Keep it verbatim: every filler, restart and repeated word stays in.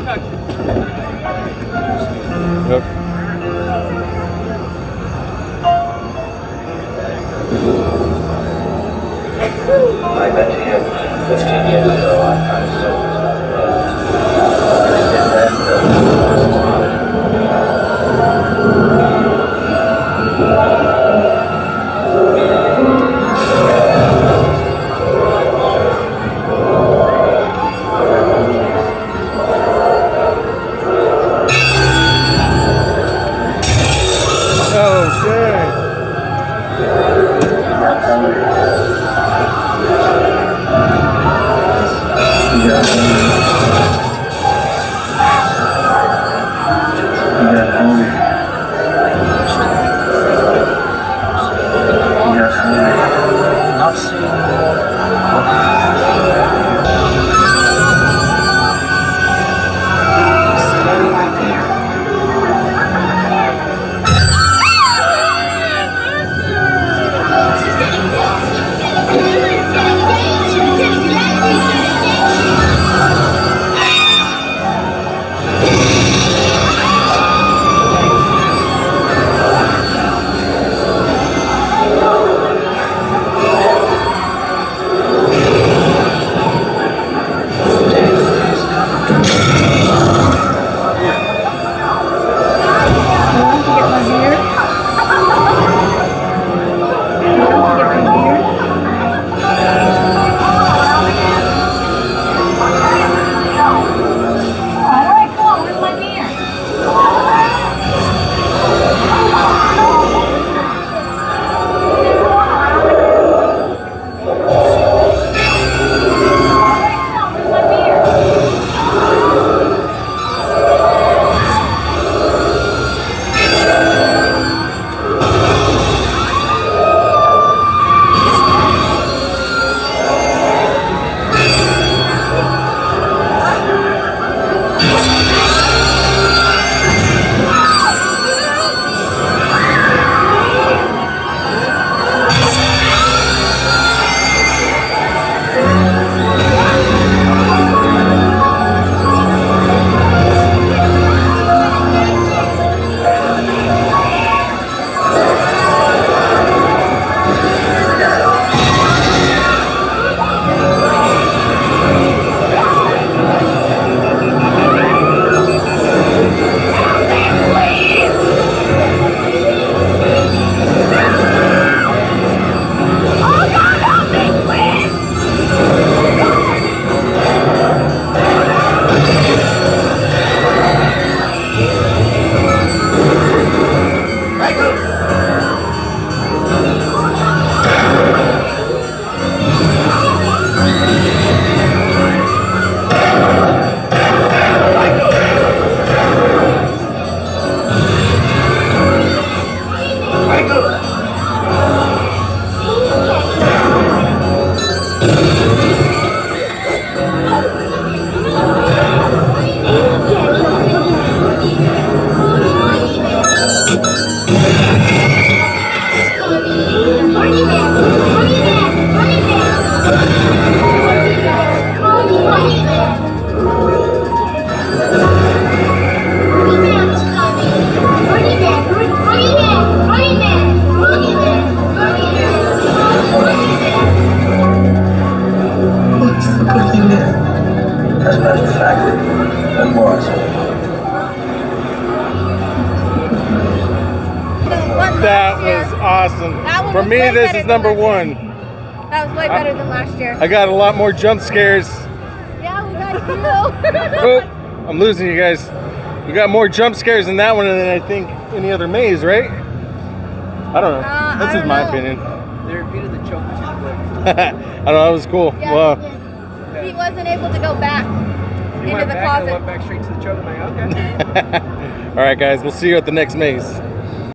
Yep. I bet to him fifteen years ago I kind of still was Oh, shit. not seeing As a matter of fact, it was. That was awesome. That one For was me, way this better is than number last one. That was way better than last year. I got a lot more jump scares. Yeah, we got you. Oh, I'm losing you guys. We got more jump scares in that one than I think any other maze, right? I don't know. Uh, That's I just don't my know. opinion. They repeated the choke too quick. I don't know. That was cool. Yeah, Well, he, did. He wasn't able to go back He into went the back closet. and went back straight to the choke. I'm like, okay. all right, guys. We'll see you at the next maze.